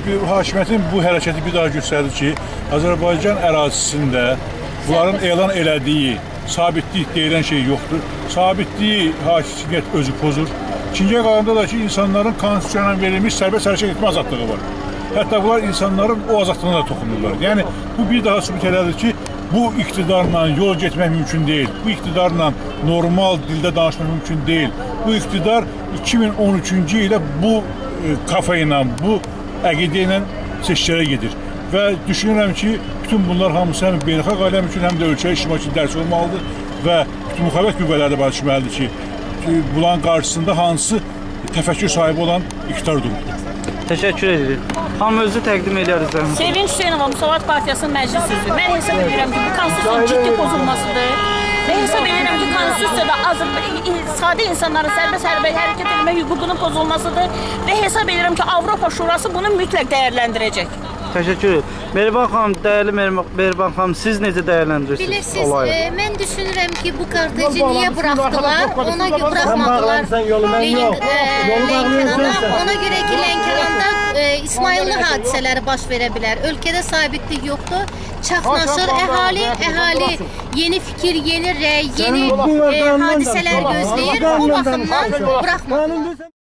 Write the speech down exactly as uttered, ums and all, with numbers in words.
hakimiyyətin bu hərəkəti bir daha göstərdi ki, Azərbaycan ərazisində bunların elan elədiyi sabitlik deyilən şey yoxdur. Sabitliyi hakimiyyət özü pozur. İkinci qalanda da ki, insanların konstitusiyonla verilmiş sərbəst hərəkət etmə azadlığı var. Hətta bunlar insanların o azadlığına da toxunurlar. Yəni, bu bir daha sübut elədir ki, bu iqtidarla yol getmək mümkün deyil. Bu iqtidarla normal dildə danışmaq mümkün deyil. Bu iqtidar iki min on üçüncü ilə bu kafa ilə, bu əqidə ilə seçkilərə gedir. Və düşünürəm ki, bütün bunlar hamısı həm beynəlxalq aləm üçün, həm də ölkə ictimai üçün dərs olmalıdır və bütün müxalifət qüvvələri də başlaməlidir ki, bunların qarşısında hansı təfəkkür sahibi olan iqtidar durumdur. Təşəkkür edirik. Hamı özü təqdim edəriz. Sevinç Hüseynova, Müsavat Partiyasının məclis üzvü. Mən hesab edirəm ki, bu konstitusiyonun ciddi pozulmasıdır. Və hesab edirəm ki, konstitusiyada sadə insanların sərbəst hərəkət etmə hüququnun pozulmasıdır. Və hesab edirəm ki, Avropa Şurası bunu mütləq dəyərləndirəcək. Təşəkkür ederim. Mehriban xanım, dəyərli Mehriban xanım, siz necə dəyərləndirirsiniz? Bilirsiniz, e, mən düşünürəm ki, bu karteci niyə buraxdılar? Ona görə buraxmadılar Lənkərana. Ona görə ki, Lənkəranda e, İsmailli hadisələri baş verə bilər. Ölkədə sabitlik yoxdur. Çaxnaşır əhali, əhali yeni fikir, yeni rəy, yeni e, hadisələr gözləyir. O baxımdan buraxmadılar.